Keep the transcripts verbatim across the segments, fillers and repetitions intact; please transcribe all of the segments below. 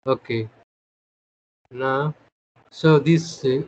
Okay. Now, so this uh,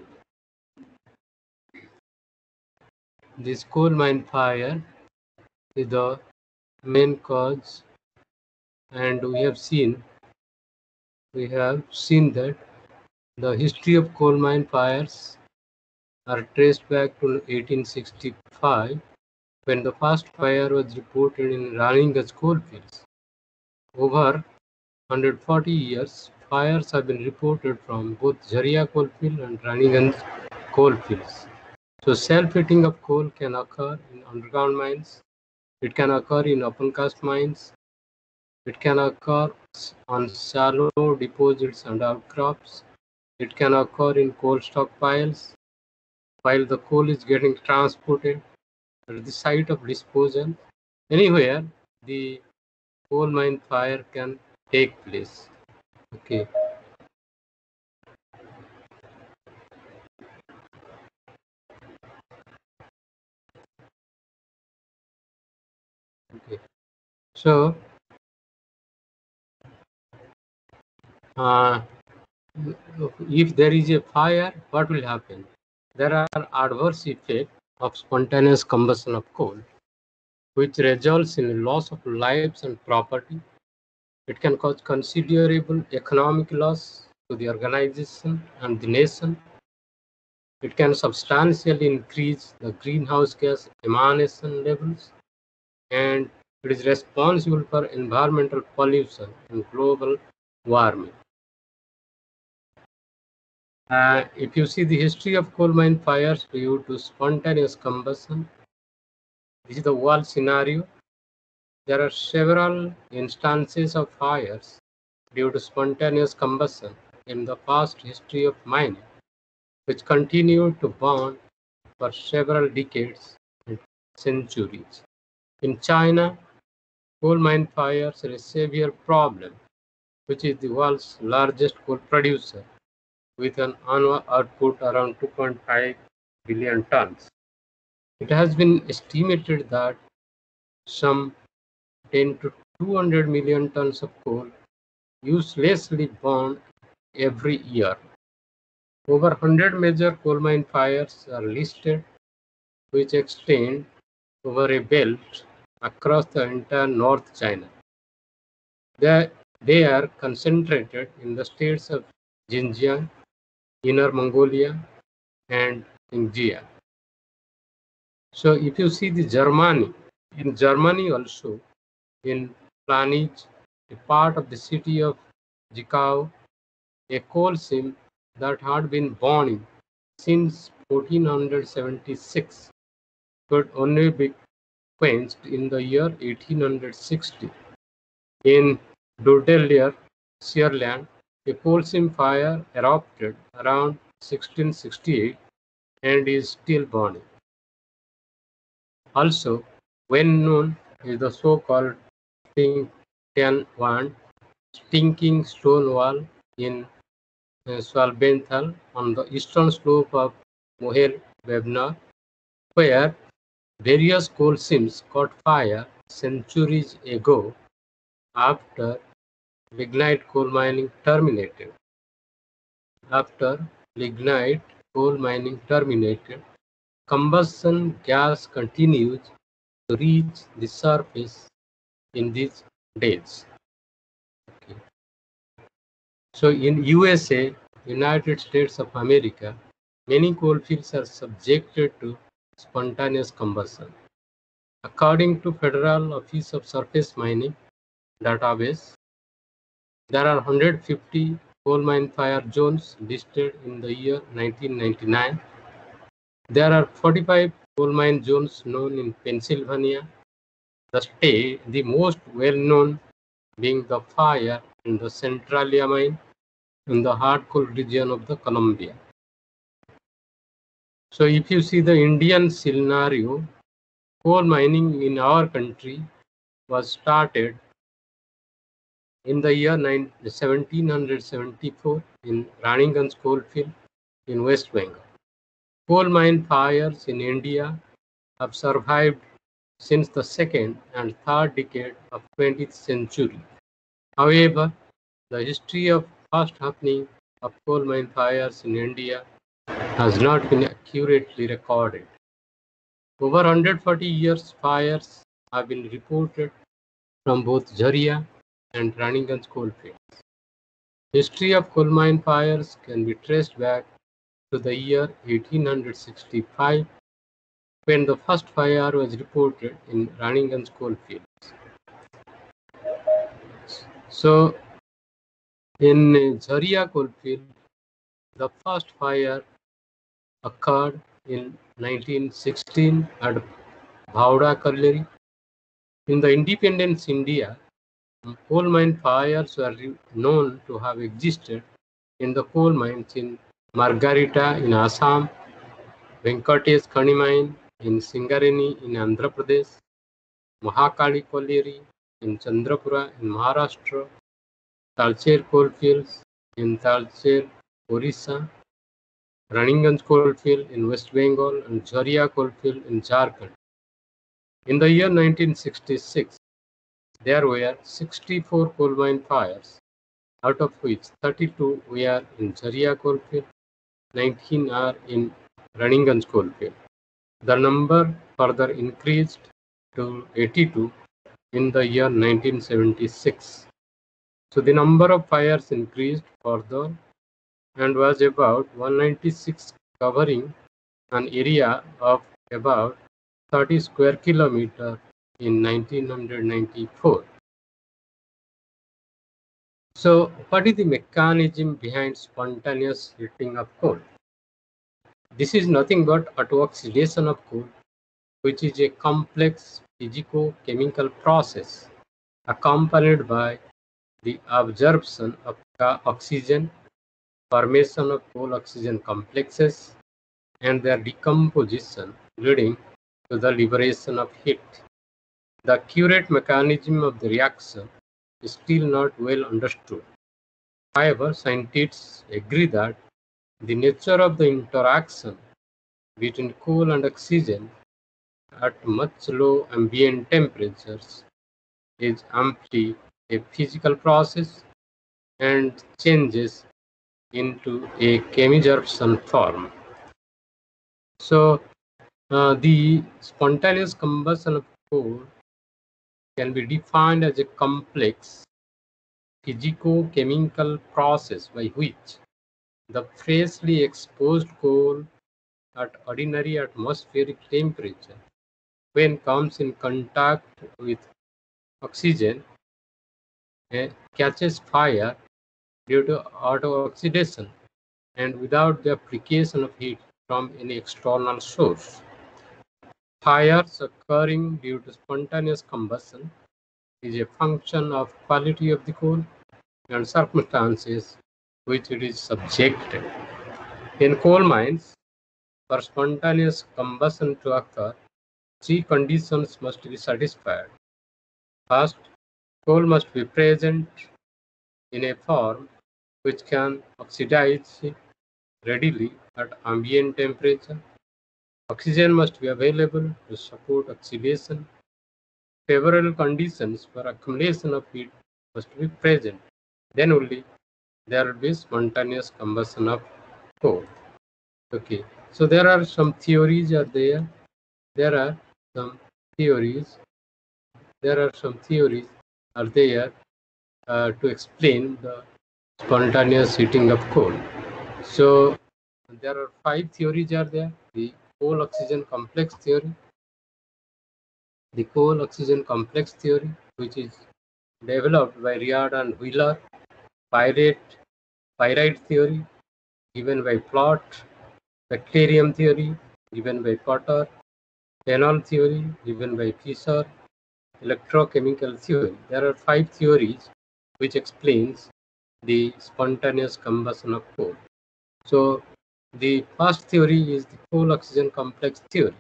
this coal mine fire is the main cause, and we have seen we have seen that the history of coal mine fires are traced back to eighteen sixty-five, when the first fire was reported in Raniganj coalfields. Over one hundred forty years, fires have been reported from both Jharia coalfield and Raniganj coalfields. So self-heating of coal can occur in underground mines. It can occur in open cast mines. It can occur on shallow deposits and outcrops. It can occur in coal stockpiles while the coal is getting transported at the site of disposal. Anywhere the coal mine fire can take place. Okay. Okay. So, uh, if there is a fire, what will happen? There are adverse effects of spontaneous combustion of coal, which results in loss of lives and property. It can cause considerable economic loss to the organization and the nation. It can substantially increase the greenhouse gas emission levels, and it is responsible for environmental pollution and global warming. Uh, if you see the history of coal mine fires due to spontaneous combustion, this is the world scenario. There are several instances of fires due to spontaneous combustion in the past history of mining, which continued to burn for several decades and centuries. In China, coal mine fires are a severe problem, which is the world's largest coal producer, with an annual output around two point five billion tons. It has been estimated that some ten to two hundred million tons of coal uselessly burned every year. Over one hundred major coal mine fires are listed, which extend over a belt across the entire North China. They, they are concentrated in the states of Xinjiang, Inner Mongolia, and Xinjiang. So if you see the Germany, in Germany also, in Planitz, a part of the city of Zwickau, a coal seam that had been burning since fourteen seventy-six could only be quenched in the year eighteen sixty. In Dordelier, Sierland, a coal seam fire erupted around sixteen sixty-eight and is still burning. Also, well known is the so-called Tianwan Stinking Stone Wall in uh, Svalbardthal on the eastern slope of Moher-Bebner, where various coal seams caught fire centuries ago after lignite coal mining terminated. After lignite coal mining terminated, combustion gas continues to reach the surface in these days. Okay. So in U S A, United States of America, many coal fields are subjected to spontaneous combustion. According to Federal Office of Surface Mining database, there are one hundred fifty coal mine fire zones listed in the year nineteen ninety-nine. There are forty-five coal mine zones known in Pennsylvania, the state, the most well-known being the fire in the Centralia mine in the hard coal region of the Columbia. So if you see the Indian scenario, coal mining in our country was started in the year seventeen seventy-four in Raniganj coalfield in West Bengal. Coal mine fires in India have survived since the second and third decade of twentieth century. However, the history of first happening of coal mine fires in India has not been accurately recorded. Over one hundred forty years, fires have been reported from both Jharia and Raniganj coalfields. History of coal mine fires can be traced back to the year eighteen sixty-five, when the first fire was reported in Raniganj coalfields. So, in Jharia coalfield, the first fire occurred in nineteen sixteen at Bhauda Colliery. In the independence India, coal mine fires were known to have existed in the coal mines in Margarita in Assam, Venkatesh Khani mine in Singareni in Andhra Pradesh, Mahakali Colliery in Chandrapura in Maharashtra, Talcher coalfields in Talcher, Orissa, Raniganj coalfield in West Bengal, and Jharia coalfield in Jharkhand. In the year nineteen sixty-six, there were sixty-four coal mine fires, out of which thirty-two were in Jharia coalfield, nineteen are in Raniganj coalfield. The number further increased to eighty-two in the year nineteen seventy-six. So the number of fires increased further and was about one hundred ninety-six, covering an area of about thirty square kilometers in nineteen ninety-four. So what is the mechanism behind spontaneous heating of coal? This is nothing but auto-oxidation of coal, which is a complex physico-chemical process accompanied by the absorption of oxygen, formation of coal oxygen complexes, and their decomposition, leading to the liberation of heat. The accurate mechanism of the reaction is still not well understood. However, scientists agree that the nature of the interaction between coal and oxygen at much low ambient temperatures is amply a physical process and changes into a chemisorption form. So, uh, the spontaneous combustion of coal can be defined as a complex physico-chemical process by which the freshly exposed coal at ordinary atmospheric temperature, when comes in contact with oxygen, uh, catches fire due to auto-oxidation and without the application of heat from any external source. Fires occurring due to spontaneous combustion is a function of quality of the coal and circumstances which it is subjected. In coal mines, for spontaneous combustion to occur, three conditions must be satisfied. First, coal must be present in a form which can oxidize readily at ambient temperature. Oxygen must be available to support oxidation. Favorable conditions for accumulation of heat must be present. Then only there will be spontaneous combustion of coal. Okay, so there are some theories are there. There are some theories. There are some theories are there uh, to explain the spontaneous heating of coal. So there are five theories are there. The coal oxygen complex theory, the coal oxygen complex theory, which is developed by Riard and Wheeler, Pyrite, pyrite theory, given by Plot, bacterium theory, given by Potter, phenol theory, given by Fischer, electrochemical theory. There are five theories which explains the spontaneous combustion of coal. So the first theory is the coal oxygen complex theory.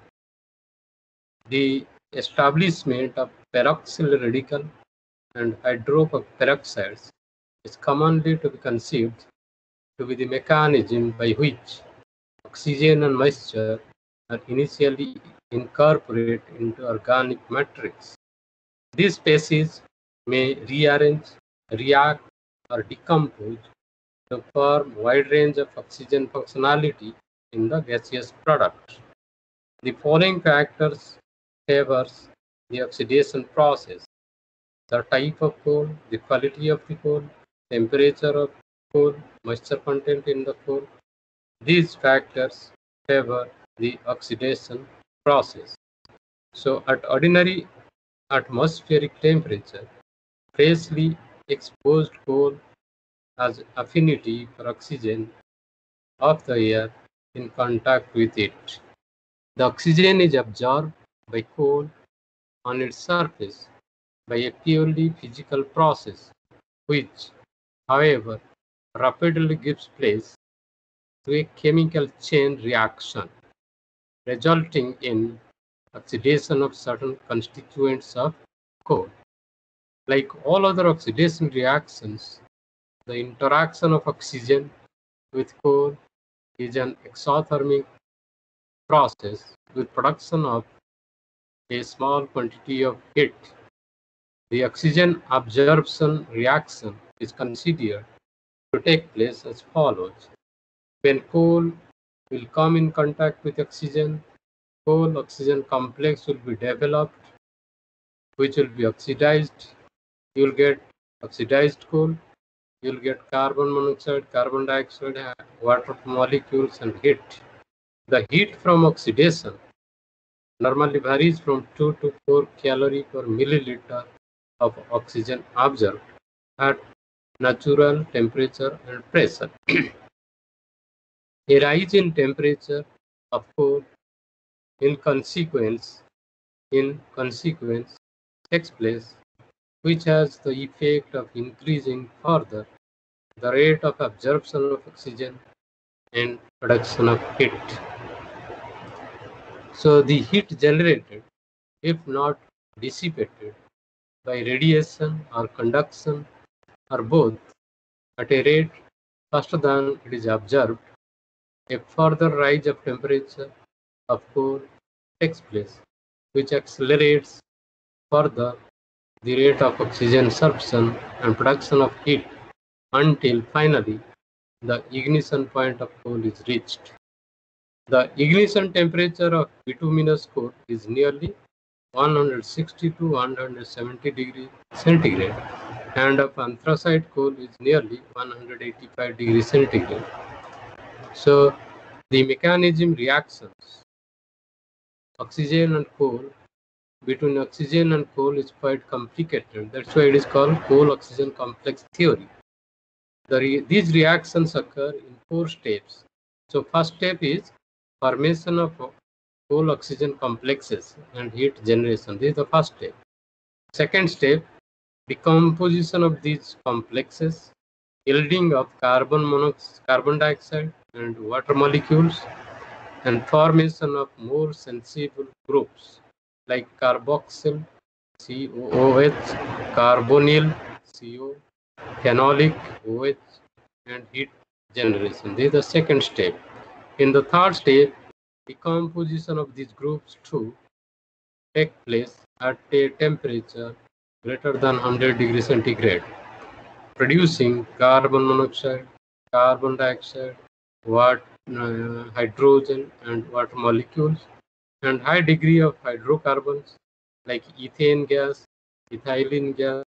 The establishment of peroxyl radical and hydroperoxides is commonly to be conceived to be the mechanism by which oxygen and moisture are initially incorporated into organic matrix. These species may rearrange, react, or decompose to form wide range of oxygen functionality in the gaseous product. The following factors favors the oxidation process: the type of coal, the quality of the coal, temperature of coal, moisture content in the coal. These factors favor the oxidation process. So at ordinary atmospheric temperature, freshly exposed coal has affinity for oxygen of the air in contact with it. The oxygen is absorbed by coal on its surface by a purely physical process, which, however, rapidly gives place to a chemical chain reaction, resulting in oxidation of certain constituents of coal. Like all other oxidation reactions, the interaction of oxygen with coal is an exothermic process with production of a small quantity of heat. The oxygen absorption reaction is considered to take place as follows. When coal will come in contact with oxygen, coal-oxygen complex will be developed, which will be oxidized. You will get oxidized coal, you will get carbon monoxide, carbon dioxide, water molecules, and heat. The heat from oxidation normally varies from two to four calories per milliliter of oxygen absorbed at natural temperature and pressure. A rise in temperature of coal in consequence in consequence takes place, which has the effect of increasing further the rate of absorption of oxygen and production of heat. So the heat generated, if not dissipated by radiation or conduction or both at a rate faster than it is absorbed, a further rise of temperature of coal takes place, which accelerates further the rate of oxygen absorption and production of heat until finally the ignition point of coal is reached. The ignition temperature of bituminous coal is nearly one hundred sixty to one hundred seventy degrees centigrade, and of anthracite coal is nearly one hundred eighty-five degrees centigrade. So the mechanism reactions oxygen and coal between oxygen and coal is quite complicated. That's why it is called coal-oxygen complex theory. The re these reactions occur in four steps. So first step is formation of coal-oxygen complexes and heat generation. This is the first step. Second step, decomposition of these complexes, yielding of carbon monoxide, carbon dioxide and water molecules, and formation of more sensible groups like carboxyl, C O O H, carbonyl, C O, phenolic, O H, and heat generation. This is the second step. In the third step, decomposition of these groups too take place at a temperature greater than one hundred degrees centigrade, producing carbon monoxide, carbon dioxide, water, uh, hydrogen, and water molecules, and high degree of hydrocarbons like ethane gas, ethylene gas,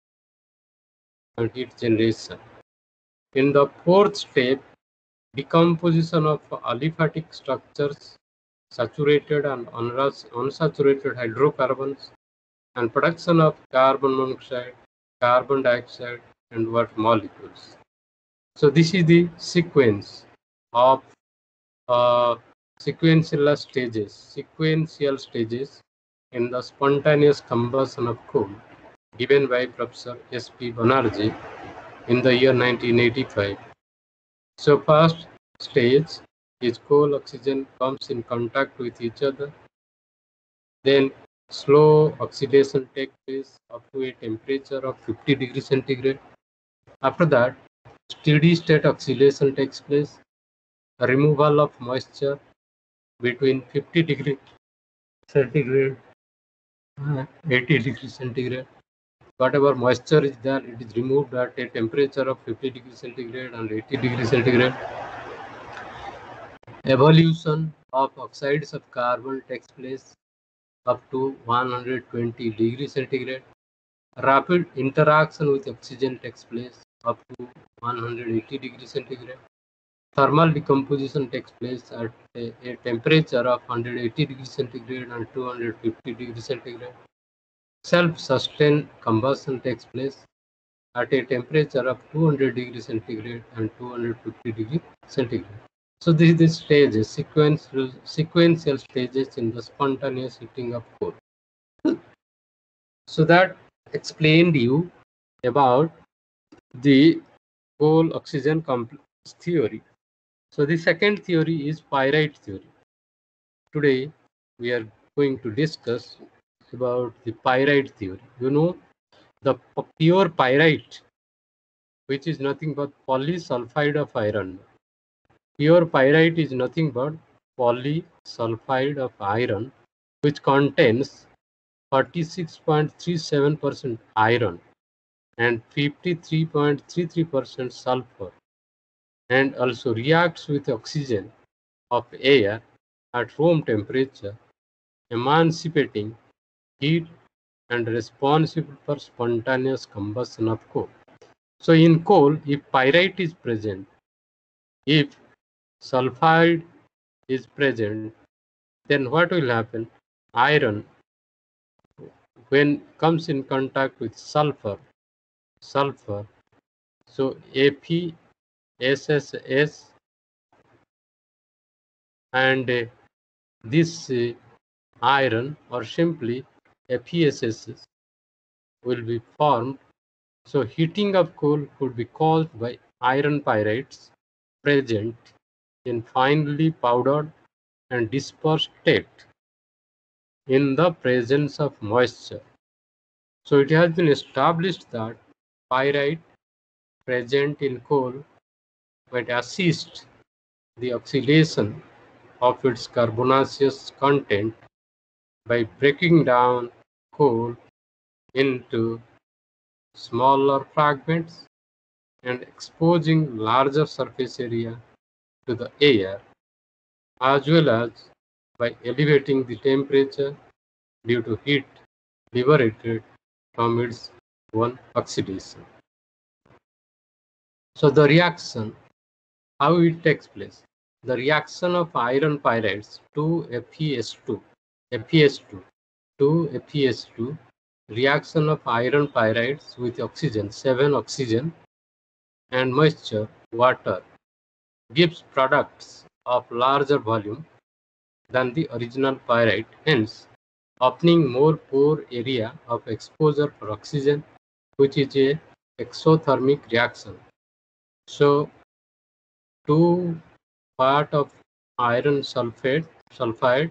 and heat generation. In the fourth step, decomposition of aliphatic structures, saturated and unsaturated hydrocarbons, and production of carbon monoxide, carbon dioxide, and water molecules. So this is the sequence of uh, sequential stages, sequential stages in the spontaneous combustion of coal, given by Professor S P Banerjee in the year nineteen eighty-five. So first stage is coal oxygen comes in contact with each other. Then slow oxidation takes place up to a temperature of fifty degrees centigrade. After that, steady state oxidation takes place. A removal of moisture between fifty degrees centigrade and eighty degrees centigrade. whatever moisture is there, it is removed at a temperature of fifty degrees centigrade and eighty degrees centigrade. Evolution of oxides of carbon takes place up to one hundred twenty degrees centigrade. Rapid interaction with oxygen takes place up to one hundred eighty degrees centigrade. Thermal decomposition takes place at a, a temperature of one hundred eighty degrees centigrade and two hundred fifty degrees centigrade. Self-sustained combustion takes place at a temperature of two hundred degrees centigrade and two hundred fifty degrees centigrade. So this is the stages, sequential, sequential stages in the spontaneous heating of coal. So that explained you about the coal oxygen complex theory. So the second theory is pyrite theory. Today we are going to discuss about the pyrite theory. You know, the pure pyrite, which is nothing but polysulfide of iron. Pure pyrite is nothing but polysulfide of iron, which contains forty-six point three seven percent iron and fifty-three point three three percent sulfur, and also reacts with oxygen of air at room temperature, emancipating heat and responsible for spontaneous combustion of coal. So in coal, if pyrite is present, if sulfide is present, then what will happen? Iron, when comes in contact with sulfur, sulfur, so F e S S S and uh, this uh, iron, or simply F e S S S, will be formed. So heating of coal could be caused by iron pyrites present in finely powdered and dispersed state in the presence of moisture. So it has been established that pyrite present in coal might assist the oxidation of its carbonaceous content by breaking down coal into smaller fragments and exposing larger surface area to the air, as well as by elevating the temperature due to heat liberated from its own oxidation. So the reaction, how it takes place? The reaction of iron pyrites to F e S two, F e S two to F e S two, reaction of iron pyrites with oxygen, seven oxygen, and moisture, water, gives products of larger volume than the original pyrite, hence opening more pore area of exposure for oxygen, which is a exothermic reaction. So two part of iron sulfate, sulfide,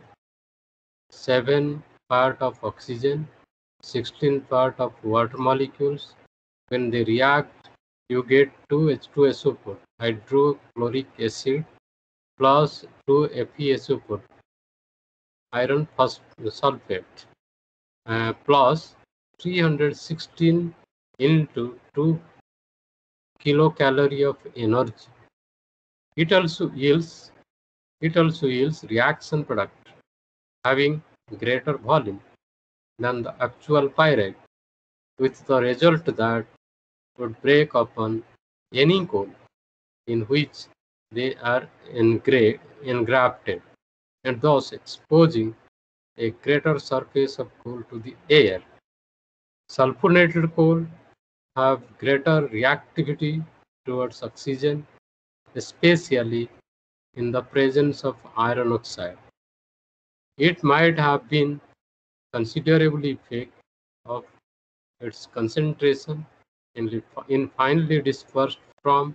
seven part of oxygen, sixteen part of water molecules. When they react, you get two H two S O four, hydrochloric acid, plus two F e S O four, iron sulfate, uh, plus three hundred sixteen into two kilocalorie of energy. It also yields it also yields reaction product having greater volume than the actual pyrite, with the result that would break upon any coal in which they are engra engrafted, and thus exposing a greater surface of coal to the air. Sulfonated coal have greater reactivity towards oxygen, especially in the presence of iron oxide. It might have been considerably effect of its concentration in, in finely dispersed form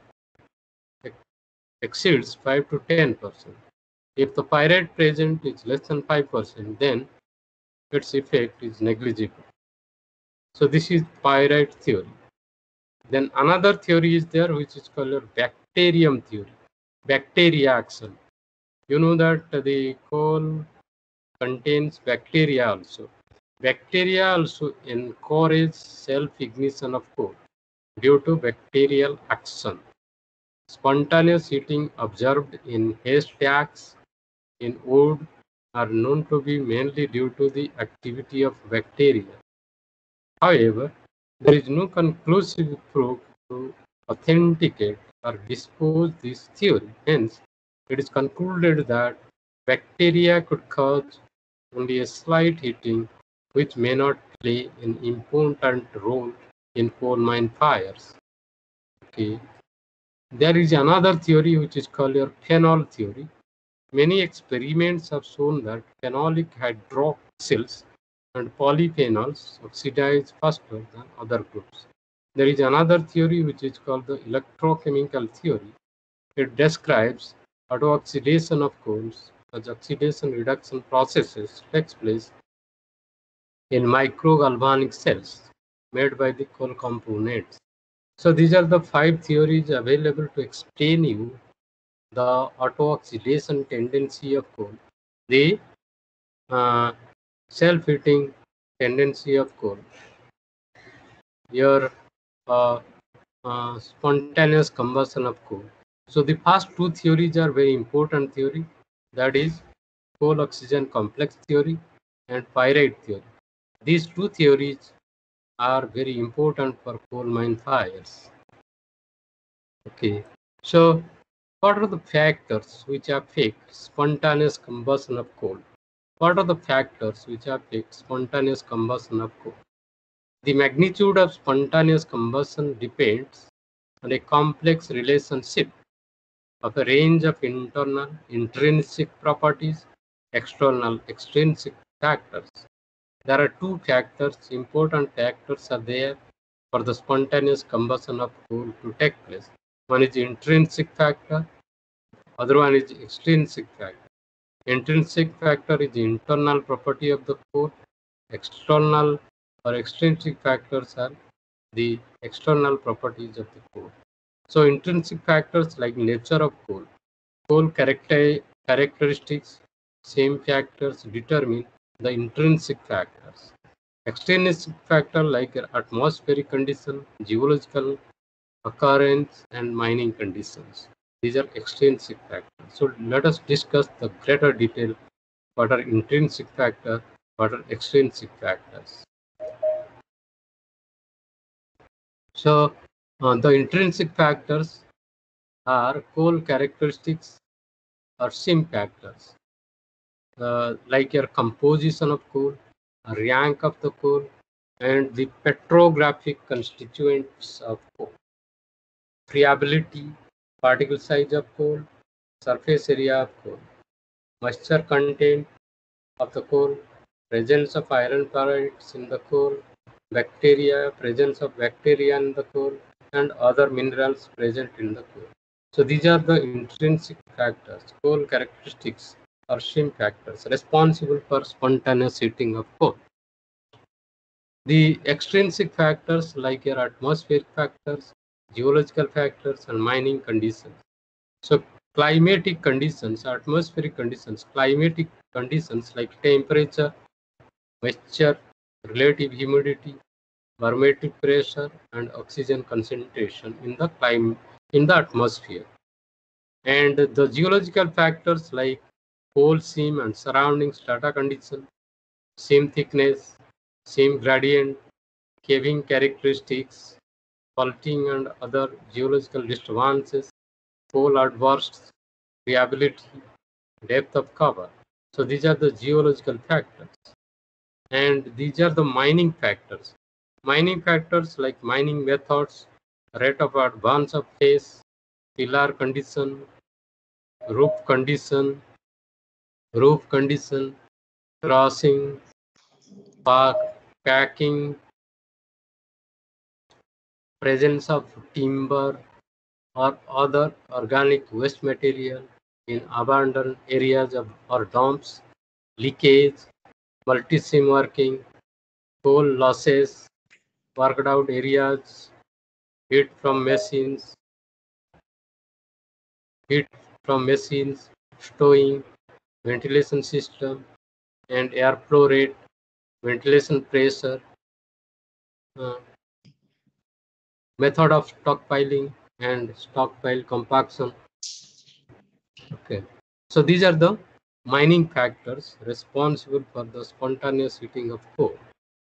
exceeds five to ten percent. If the pyrite present is less than five percent, then its effect is negligible. So this is pyrite theory. Then another theory is there which is called bacterium theory, bacteria action. You know that the coal contains bacteria also. Bacteria also encourage self-ignition of coal due to bacterial action. Spontaneous heating observed in haystacks in wood are known to be mainly due to the activity of bacteria. However, there is no conclusive proof to authenticate or dispose this theory. Hence, it is concluded that bacteria could cause only a slight heating, which may not play an important role in coal mine fires. Okay. There is another theory which is called your phenol theory. Many experiments have shown that phenolic hydroxyls and polyphenols oxidize faster than other groups. There is another theory which is called the electrochemical theory. It describes auto-oxidation of coals as oxidation reduction processes takes place in microgalvanic cells made by the coal components. So these are the five theories available to explain you the auto-oxidation tendency of coal, the uh, self-heating tendency of coal, your uh, uh, spontaneous combustion of coal. So the first two theories are very important theory, that is coal oxygen complex theory and pyrite theory. These two theories are very important for coal mine fires. Okay, so what are the factors which affect spontaneous combustion of coal? What are the factors which affect spontaneous combustion of coal? The magnitude of spontaneous combustion depends on a complex relationship of a range of internal intrinsic properties, external extrinsic factors. There are two factors, important factors are there for the spontaneous combustion of coal to take place. One is intrinsic factor, other one is extrinsic factor. Intrinsic factor is the internal property of the coal. External or extrinsic factors are the external properties of the coal. So intrinsic factors like nature of coal, coal character, characteristics, same factors determine the intrinsic factors. Extrinsic factor like atmospheric condition, geological occurrence, and mining conditions. These are extrinsic factors. So let us discuss the greater detail what are intrinsic factors, what are extrinsic factors. So uh, the intrinsic factors are coal characteristics or sim factors, uh, like your composition of coal, rank of the coal, and the petrographic constituents of coal. Friability, particle size of coal, surface area of coal, moisture content of the coal, presence of iron pyrites in the coal, bacteria, presence of bacteria in the coal, and other minerals present in the coal. So these are the intrinsic factors, coal characteristics or shim factors responsible for spontaneous heating of coal. The extrinsic factors like your atmospheric factors, geological factors, and mining conditions. So climatic conditions, atmospheric conditions, climatic conditions like temperature, moisture, relative humidity, barometric pressure, and oxygen concentration in the climate in the atmosphere. And the geological factors like coal seam and surrounding strata condition, seam thickness, seam gradient, caving characteristics, faulting and other geological disturbances, coal adverse reliability, depth of cover. So these are the geological factors. And these are the mining factors. Mining factors like mining methods, rate of advance of phase, pillar condition, roof condition, roof condition, crossing, park, packing, presence of timber or other organic waste material in abandoned areas of, or dumps, leakage, multi-seam working, coal losses, worked out areas, heat from machines, heat from machines, stowing, ventilation system, and airflow rate, ventilation pressure, uh, method of stockpiling, and stockpile compaction. Okay, so these are the mining factors responsible for the spontaneous heating of coal.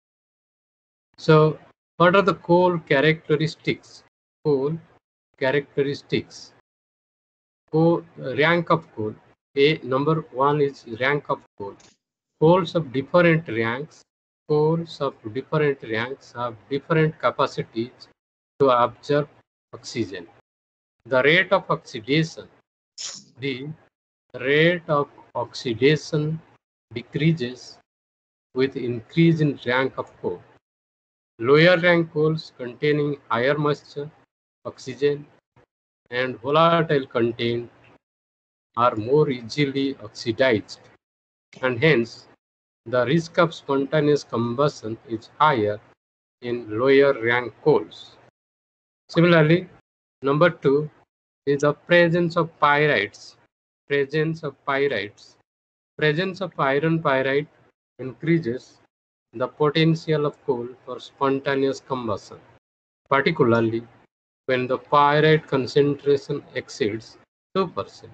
So what are the coal characteristics? Coal characteristics. Coal, uh, rank of coal. A number one is rank of coal. Coals of different ranks. Coals of different ranks have different capacities to absorb oxygen. The rate of oxidation. The rate of oxidation decreases with increase in rank of coal. Lower rank coals containing higher moisture, oxygen, and volatile content are more easily oxidized, and hence the risk of spontaneous combustion is higher in lower rank coals. Similarly, number two is the presence of pyrites. Presence of pyrites. Presence of iron pyrite increases the potential of coal for spontaneous combustion, particularly when the pyrite concentration exceeds two percent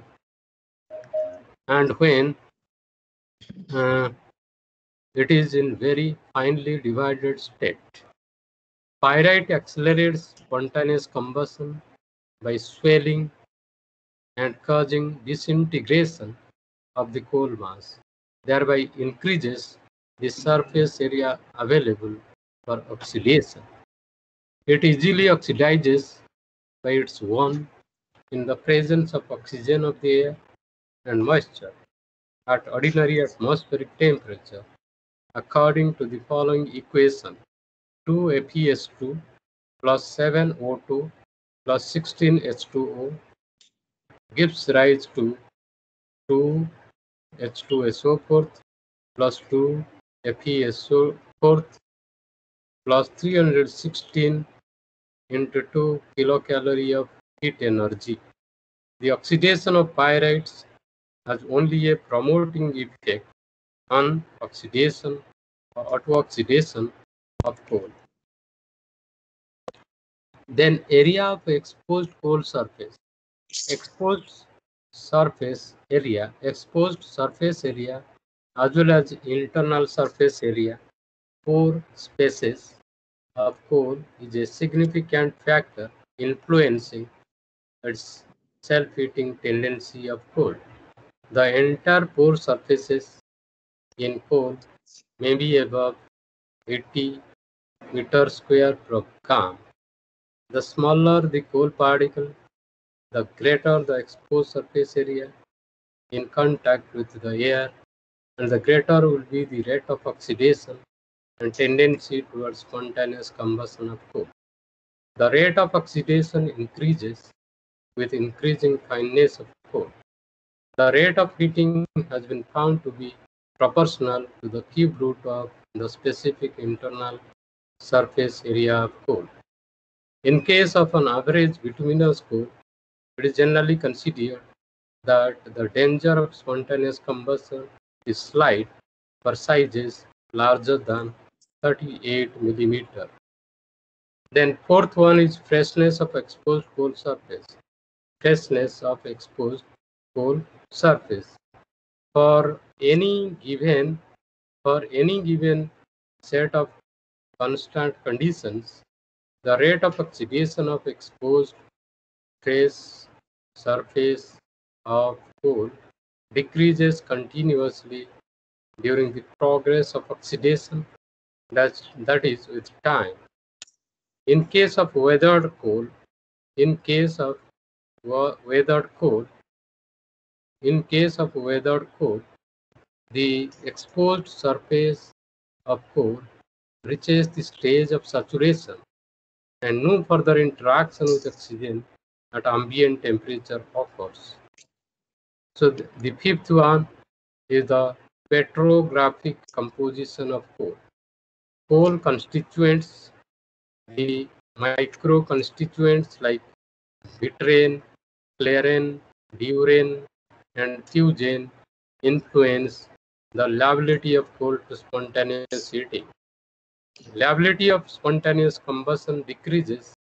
and when uh, it is in very finely divided state. Pyrite accelerates spontaneous combustion by swelling and causing disintegration of the coal mass, thereby increases the surface area available for oxidation. It easily oxidizes by its own in the presence of oxygen of the air and moisture at ordinary atmospheric temperature, according to the following equation: two F e S two plus seven O two plus sixteen H two O gives rise to two H two S O four plus two F e S O four plus three hundred sixteen into two kilocalorie of heat energy. The oxidation of pyrites has only a promoting effect on oxidation or auto-oxidation of coal. Then area of exposed coal surface. Exposed surface area, exposed surface area as well as internal surface area, pore spaces of coal is a significant factor influencing its self-heating tendency of coal. The entire pore surfaces in coal may be above eighty meters square per gram. The smaller the coal particle, the greater the exposed surface area in contact with the air, and the greater will be the rate of oxidation and tendency towards spontaneous combustion of coal. The rate of oxidation increases with increasing fineness of coal. The rate of heating has been found to be proportional to the cube root of the specific internal surface area of coal. In case of an average bituminous coal, it is generally considered that the danger of spontaneous combustion is slight for sizes larger than thirty-eight millimeter. Then fourth one is freshness of exposed coal surface. Freshness of exposed coal surface. For any given for any given set of constant conditions, the rate of oxidation of exposed fresh surface of coal decreases continuously during the progress of oxidation, that, that is with time. In case of weathered coal, in case of weathered coal, in case of weathered coal, the exposed surface of coal reaches the stage of saturation and no further interaction with oxygen at ambient temperature occurs. So the, the fifth one is the petrographic composition of coal. Coal constituents, the micro constituents like bitrane, clarine, diurane, and fugen influence the liability of coal to spontaneous heating. Liability of spontaneous combustion decreases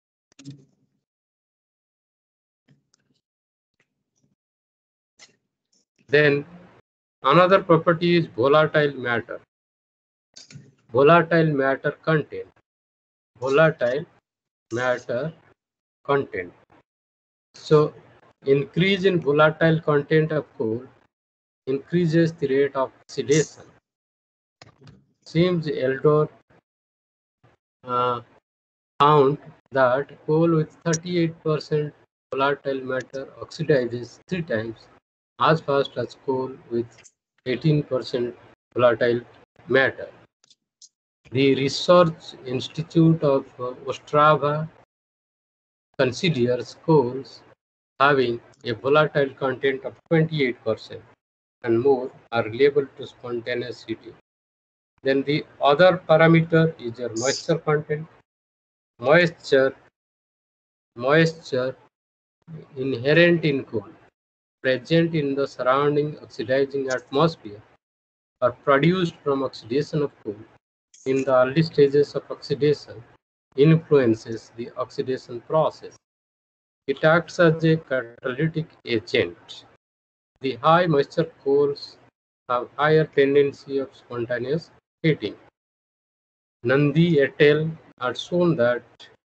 then another property is volatile matter. Volatile matter content. Volatile matter content. So increase in volatile content of coal increases the rate of oxidation. Sims Eldor uh, found that coal with thirty-eight percent volatile matter oxidizes three times as fast as coal with eighteen percent volatile matter. The Research Institute of uh, Ostrava considers coals having a volatile content of twenty-eight percent and more are liable to spontaneous heating. Then the other parameter is your moisture content. Moisture, moisture inherent in coal, present in the surrounding oxidizing atmosphere, or produced from oxidation of coal in the early stages of oxidation, influences the oxidation process. It acts as a catalytic agent. The high moisture coals have higher tendency of spontaneous heating. Nandi et al. Have shown that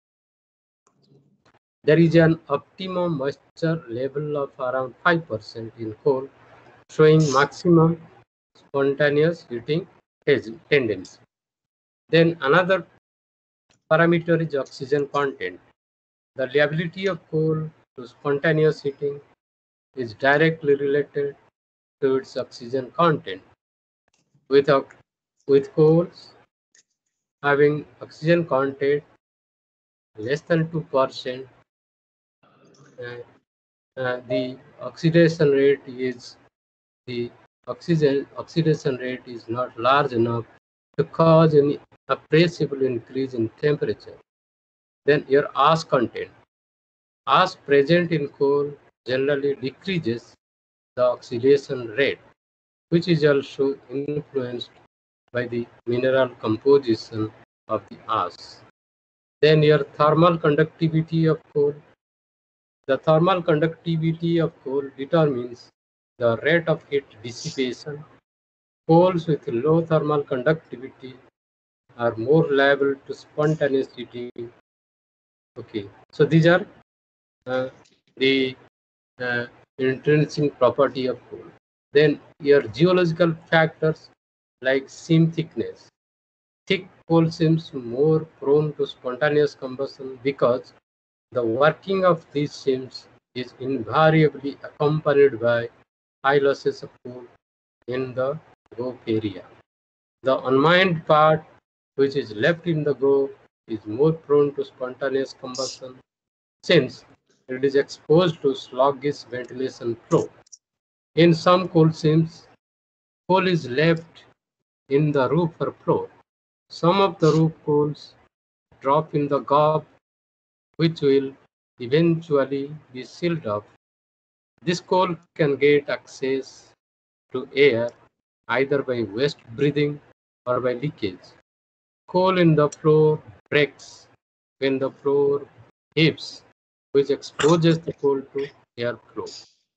there is an optimum moisture level of around five percent in coal, showing maximum spontaneous heating tendency. Then another parameter is oxygen content. The liability of coal to spontaneous heating is directly related to its oxygen content. With, with coals having oxygen content less than two percent, uh, uh, the oxidation rate is the oxygen oxidation rate is not large enough to cause any appreciable increase in temperature. Then your ash content. Ash present in coal generally decreases the oxidation rate, which is also influenced by the mineral composition of the ash. Then your thermal conductivity of coal. The thermal conductivity of coal determines the rate of heat dissipation. Coals with low thermal conductivity are more liable to spontaneous heating. Okay, so these are uh, the uh, intrinsic property of coal. Then your geological factors like seam thickness. Thick coal seems more prone to spontaneous combustion because the working of these seams is invariably accompanied by high losses of coal in the groove area. The unmined part, which is left in the groove, is more prone to spontaneous combustion since it is exposed to sluggish ventilation flow. In some coal seams, coal is left in the roof or floor. Some of the roof coals drop in the gob, which will eventually be sealed off. This coal can get access to air either by waste breathing or by leakage. Coal in the floor breaks when the floor heaves, which exposes the coal to airflow.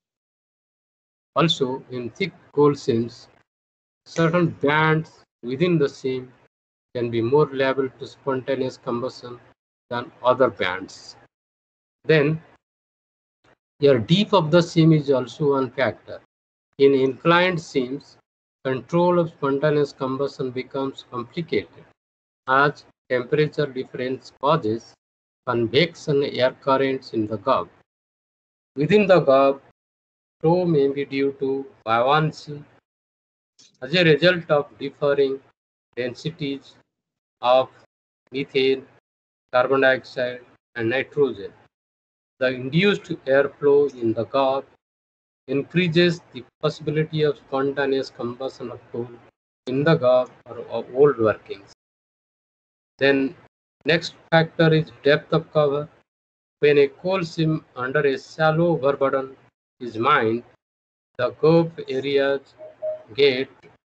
Also, in thick coal seams, certain bands within the seam can be more liable to spontaneous combustion than other bands. Then, your depth of the seam is also one factor. In inclined seams, control of spontaneous combustion becomes complicated as temperature difference causes convection air currents in the gob. Within the gob, flow may be due to buoyancy as a result of differing densities of methane, carbon dioxide, and nitrogen. The induced airflow in the gob increases the possibility of spontaneous combustion of coal in the gob or of old workings. Then next factor is depth of cover. When a coal seam under a shallow overburden is mined, the gob areas get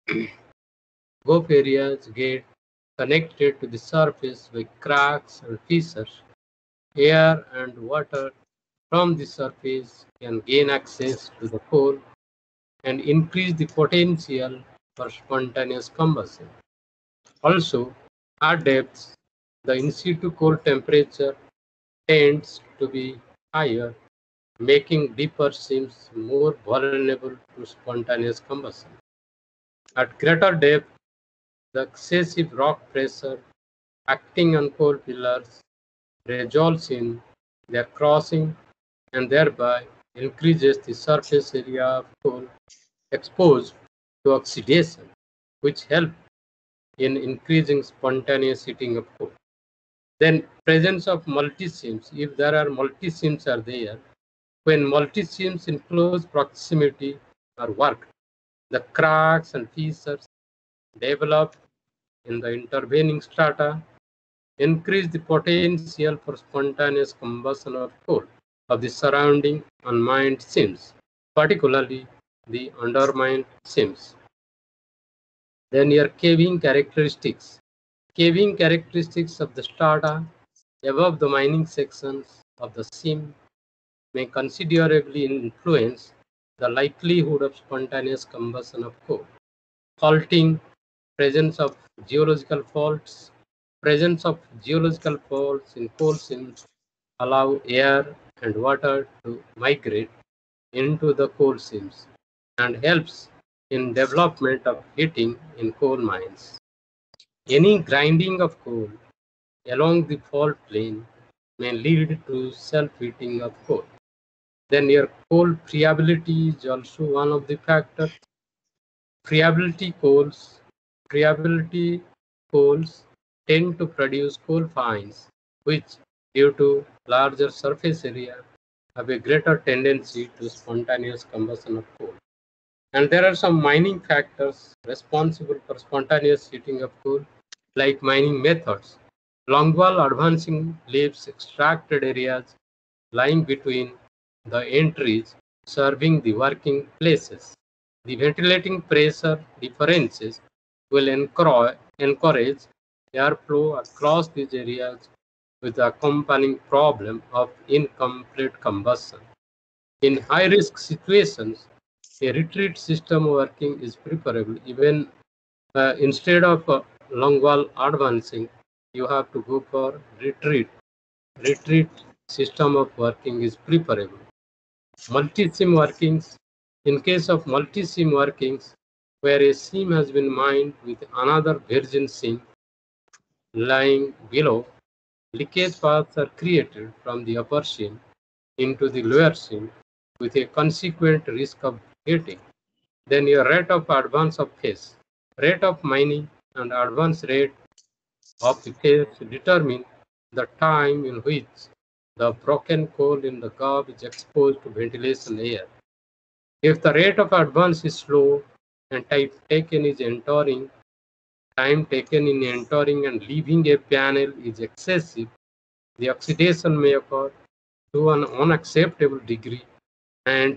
Gulf areas get connected to the surface by cracks and fissures. Air and water from the surface can gain access to the coal and increase the potential for spontaneous combustion. Also, at depths, the in situ coal temperature tends to be higher, making deeper seams more vulnerable to spontaneous combustion. At greater depth, the excessive rock pressure acting on coal pillars results in their crossing and thereby increases the surface area of coal exposed to oxidation, which help in increasing spontaneous heating of coal. Then presence of multi-seams, if there are multi-seams are there, when multi-seams in close proximity are worked, the cracks and fissures developed in the intervening strata increase the potential for spontaneous combustion of coal of the surrounding unmined seams, particularly the undermined seams. Then your caving characteristics. Caving characteristics of the strata above the mining sections of the seam may considerably influence the likelihood of spontaneous combustion of coal. Faulting, presence of geological faults. Presence of geological faults in coal seams allow air and water to migrate into the coal seams and helps in development of heating in coal mines. Any grinding of coal along the fault plane may lead to self-heating of coal. Then your coal friability is also one of the factors. Friability coals, friability coals tend to produce coal fines, which, due to larger surface area, have a greater tendency to spontaneous combustion of coal. And there are some mining factors responsible for spontaneous heating of coal, like mining methods. Longwall advancing leaves extracted areas lying between the entries serving the working places. The ventilating pressure differences will encourage airflow across these areas with the accompanying problem of incomplete combustion. In high-risk situations, a retreat system working is preferable. Even uh, instead of uh, longwall advancing, you have to go for retreat. Retreat system of working is preferable. Multi-seam workings. In case of multi-seam workings, where a seam has been mined with another virgin seam lying below, leakage paths are created from the upper seam into the lower seam with a consequent risk of heating. Then your rate of advance of phase. Rate of mining and advance rate of the phase determine the time in which the broken coal in the gulf is exposed to ventilation air. If the rate of advance is slow and time taken is entering, time taken in entering and leaving a panel is excessive, the oxidation may occur to an unacceptable degree and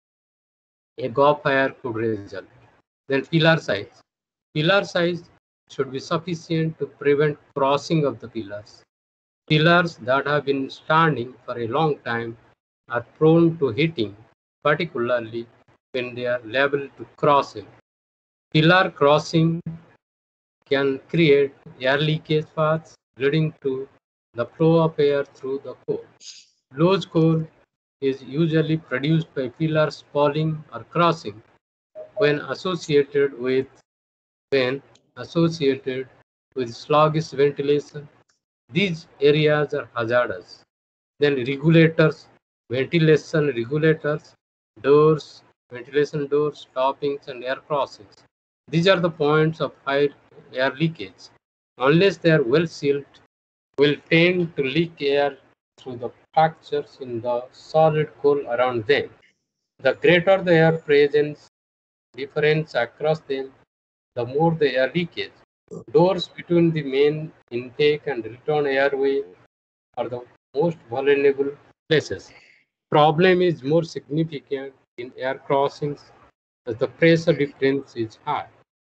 a gulf fire could result. Then pillar size. Pillar size should be sufficient to prevent crossing of the pillars. Pillars that have been standing for a long time are prone to hitting, particularly when they are liable to crossing. Pillar crossing can create air leakage paths leading to the flow of air through the coal. Loose coal is usually produced by pillars falling or crossing when associated with when associated with sluggish ventilation. These areas are hazardous. Then regulators, ventilation regulators, doors, ventilation doors, stoppings, and air crossings. These are the points of high air leakage. Unless they are well sealed, will tend to leak air through the fractures in the solid coal around them. The greater the air presence difference across them, the more the air leakage. Doors between the main intake and return airway are the most vulnerable places. Problem is more significant in air crossings as the pressure difference is high.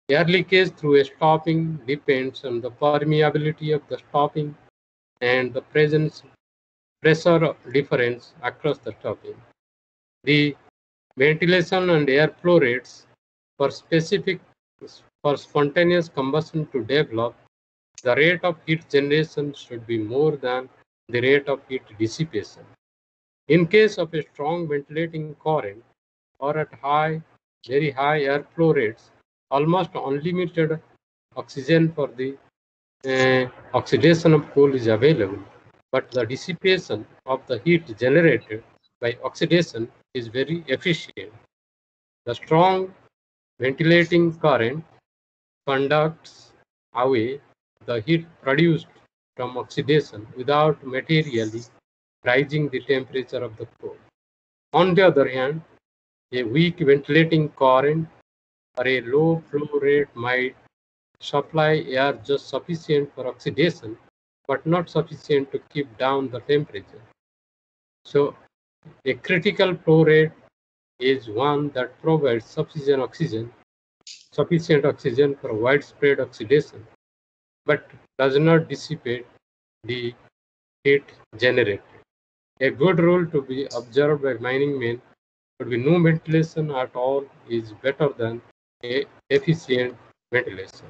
Air leakage through a stopping depends on the permeability of the stopping and the presence pressure difference across the stopping. The ventilation and airflow rates for specific for spontaneous combustion to develop, the rate of heat generation should be more than the rate of heat dissipation. In case of a strong ventilating current or at high, very high airflow rates, almost unlimited oxygen for the uh, oxidation of coal is available, but the dissipation of the heat generated by oxidation is very efficient. The strong ventilating current conducts away the heat produced from oxidation without materially rising the temperature of the coal. On the other hand, a weak ventilating current or a low flow rate might supply air just sufficient for oxidation, but not sufficient to keep down the temperature. So a critical flow rate is one that provides sufficient oxygen, sufficient oxygen for widespread oxidation, but does not dissipate the heat generated. A good rule to be observed by mining men would be no ventilation at all is better than a efficient ventilation.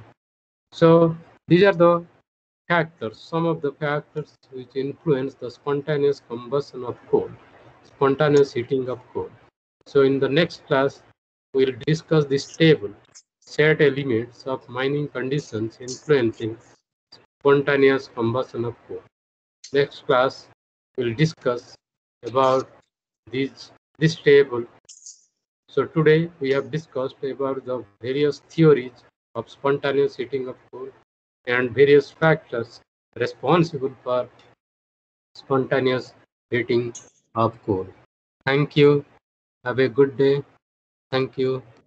So these are the factors, some of the factors which influence the spontaneous combustion of coal, spontaneous heating of coal. So in the next class, we'll discuss this table, set elements of mining conditions influencing spontaneous combustion of coal. Next class, we'll discuss about this, this table. So today we have discussed about the various theories of spontaneous heating of coal and various factors responsible for spontaneous heating of coal. Thank you. Have a good day. Thank you.